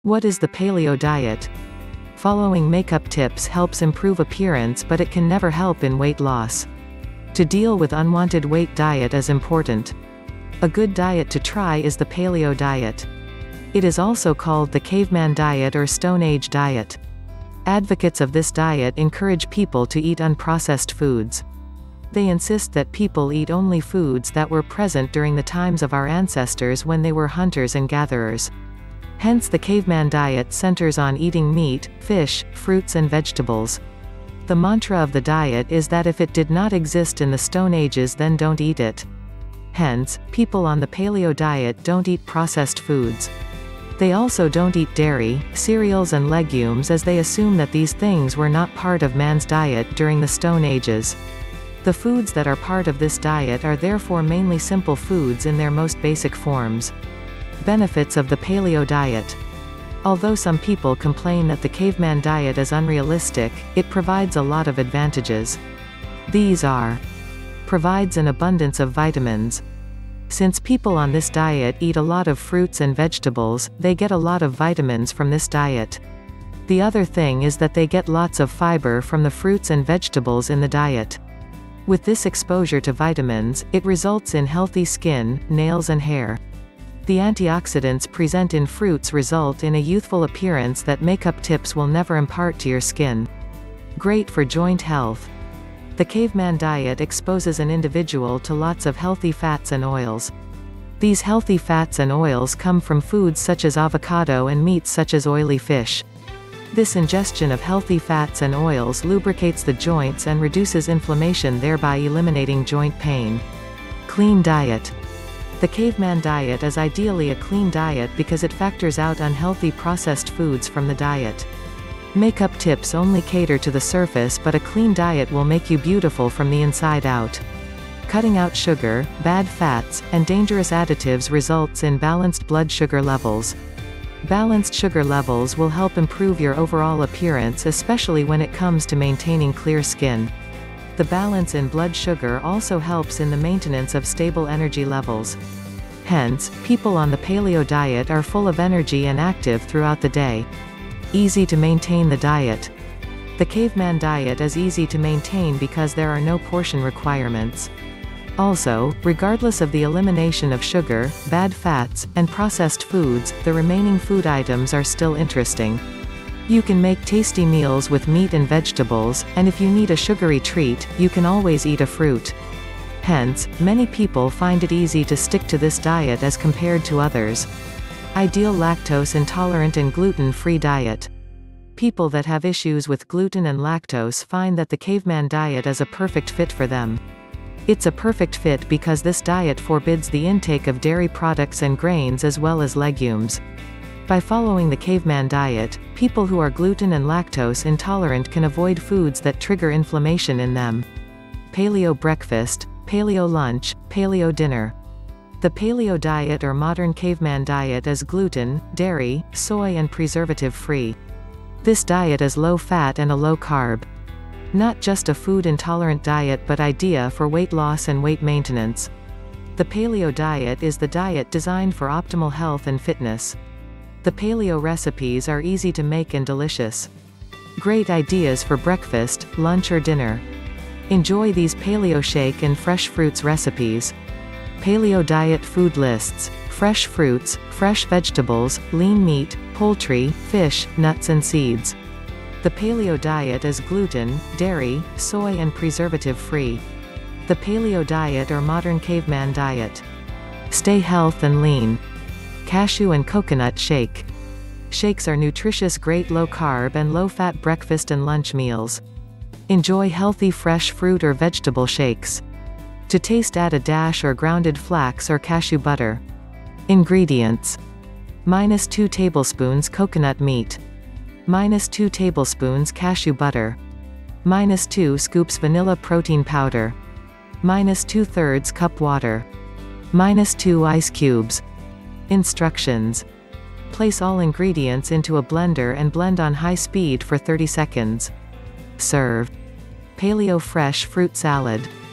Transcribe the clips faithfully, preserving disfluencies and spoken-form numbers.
What is the paleo diet? Following makeup tips helps improve appearance, but it can never help in weight loss. To deal with unwanted weight diet is important. A good diet to try is the paleo diet. It is also called the caveman diet or Stone Age diet. Advocates of this diet encourage people to eat unprocessed foods. They insist that people eat only foods that were present during the times of our ancestors when they were hunters and gatherers. Hence the caveman diet centers on eating meat, fish, fruits and vegetables. The mantra of the diet is that if it did not exist in the Stone Ages, then don't eat it. Hence, people on the paleo diet don't eat processed foods. They also don't eat dairy, cereals and legumes, as they assume that these things were not part of man's diet during the Stone Ages. The foods that are part of this diet are therefore mainly simple foods in their most basic forms. Benefits of the paleo diet. Although some people complain that the caveman diet is unrealistic, it provides a lot of advantages. These are: provides an abundance of vitamins. Since people on this diet eat a lot of fruits and vegetables, they get a lot of vitamins from this diet. The other thing is that they get lots of fiber from the fruits and vegetables in the diet. With this exposure to vitamins, it results in healthy skin, nails and hair. The antioxidants present in fruits result in a youthful appearance that makeup tips will never impart to your skin. Great for joint health. The caveman diet exposes an individual to lots of healthy fats and oils. These healthy fats and oils come from foods such as avocado and meats such as oily fish. This ingestion of healthy fats and oils lubricates the joints and reduces inflammation, thereby eliminating joint pain. Clean diet. The caveman diet is ideally a clean diet because it factors out unhealthy processed foods from the diet. Makeup tips only cater to the surface, but a clean diet will make you beautiful from the inside out. Cutting out sugar, bad fats, and dangerous additives results in balanced blood sugar levels. Balanced sugar levels will help improve your overall appearance, especially when it comes to maintaining clear skin. The balance in blood sugar also helps in the maintenance of stable energy levels. Hence, people on the paleo diet are full of energy and active throughout the day. Easy to maintain the diet. The caveman diet is easy to maintain because there are no portion requirements. Also, regardless of the elimination of sugar, bad fats, and processed foods, the remaining food items are still interesting. You can make tasty meals with meat and vegetables, and if you need a sugary treat, you can always eat a fruit. Hence, many people find it easy to stick to this diet as compared to others. Ideal lactose intolerant and gluten-free diet. People that have issues with gluten and lactose find that the caveman diet is a perfect fit for them. It's a perfect fit because this diet forbids the intake of dairy products and grains as well as legumes. By following the caveman diet, people who are gluten and lactose intolerant can avoid foods that trigger inflammation in them. Paleo breakfast, paleo lunch, paleo dinner. The paleo diet or modern caveman diet is gluten, dairy, soy and preservative-free. This diet is low-fat and a low-carb. Not just a food-intolerant diet but idea for weight loss and weight maintenance. The paleo diet is the diet designed for optimal health and fitness. The paleo recipes are easy to make and delicious. Great ideas for breakfast, lunch or dinner. Enjoy these paleo shake and fresh fruits recipes. Paleo diet food lists: fresh fruits, fresh vegetables, lean meat, poultry, fish, nuts and seeds. The paleo diet is gluten, dairy, soy and preservative-free. The paleo diet or modern caveman diet. Stay healthy and lean. Cashew and coconut shake. Shakes are nutritious, great low-carb and low-fat breakfast and lunch meals. Enjoy healthy fresh fruit or vegetable shakes. To taste, add a dash or grounded flax or cashew butter. Ingredients: minus two tablespoons coconut meat, minus two tablespoons cashew butter, minus two scoops vanilla protein powder, minus two thirds cup water, minus two ice cubes. Instructions: place all ingredients into a blender and blend on high speed for thirty seconds. Serve. Paleo fresh fruit salad.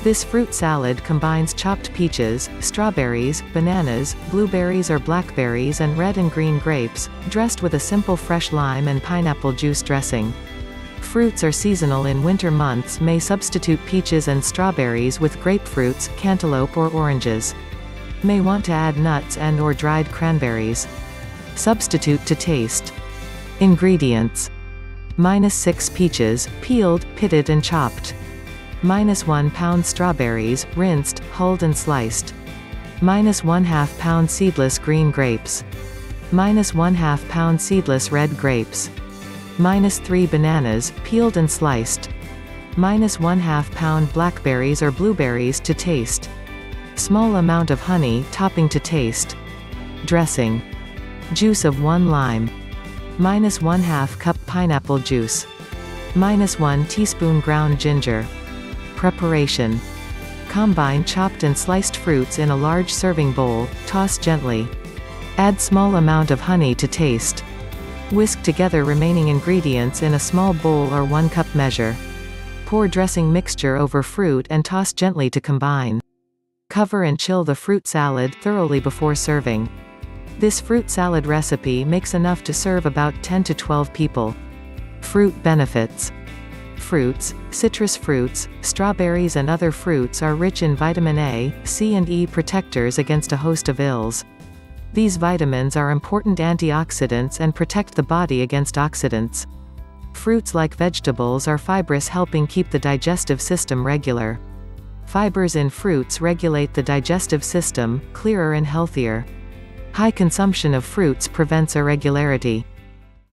This fruit salad combines chopped peaches, strawberries, bananas, blueberries or blackberries and red and green grapes, dressed with a simple fresh lime and pineapple juice dressing. Fruits are seasonal in winter months may substitute peaches and strawberries with grapefruits, cantaloupe or oranges. May want to add nuts and or dried cranberries. Substitute to taste. Ingredients. Minus six peaches, peeled, pitted and chopped. Minus one pound strawberries, rinsed, hulled and sliced. Minus one half pound seedless green grapes. Minus one half pound seedless red grapes. Minus three bananas, peeled and sliced. Minus one half pound blackberries or blueberries to taste. Small amount of honey, topping to taste. Dressing. Juice of one lime. Minus one half cup pineapple juice. Minus one teaspoon ground ginger. Preparation. Combine chopped and sliced fruits in a large serving bowl, toss gently. Add small amount of honey to taste. Whisk together remaining ingredients in a small bowl or one cup measure. Pour dressing mixture over fruit and toss gently to combine. Cover and chill the fruit salad thoroughly before serving. This fruit salad recipe makes enough to serve about ten to twelve people. Fruit benefits. Fruits, citrus fruits, strawberries and other fruits are rich in vitamin A, C and E protectors against a host of ills. These vitamins are important antioxidants and protect the body against oxidants. Fruits like vegetables are fibrous, helping keep the digestive system regular. Fibers in fruits regulate the digestive system, clearer and healthier. High consumption of fruits prevents irregularity.